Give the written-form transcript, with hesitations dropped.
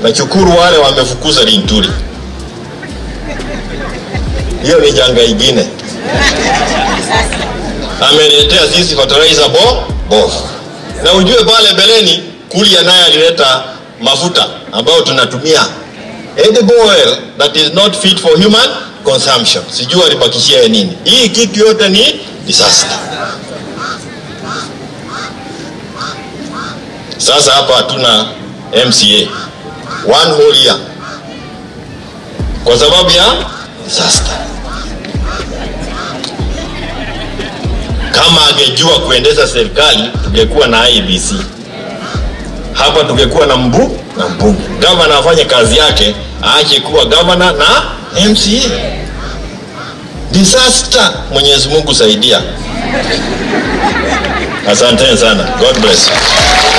Nachukuru wale wamefukuza Linturi. Hiyo ni janga ingine. Ameletea sisi fertilizer bofu. Na ujue pale beleni Kuria naye alileta mafuta ambayo tunatumia, edible oil that is not fit for human consumption. Sijua alibakishia nini. Hii kitu yote ni disaster. Sasa hapa hatuna MCA one whole year kwa sababu ya disaster. Kama angejua kuendesha serikali tungekuwa na IEBC. Hapa tungekuwa na mbunge. Governor afanye kazi yake, aache kuwa governor na MCA. Disaster. Mwenyezi Mungu saidia. Asante sana. God bless you.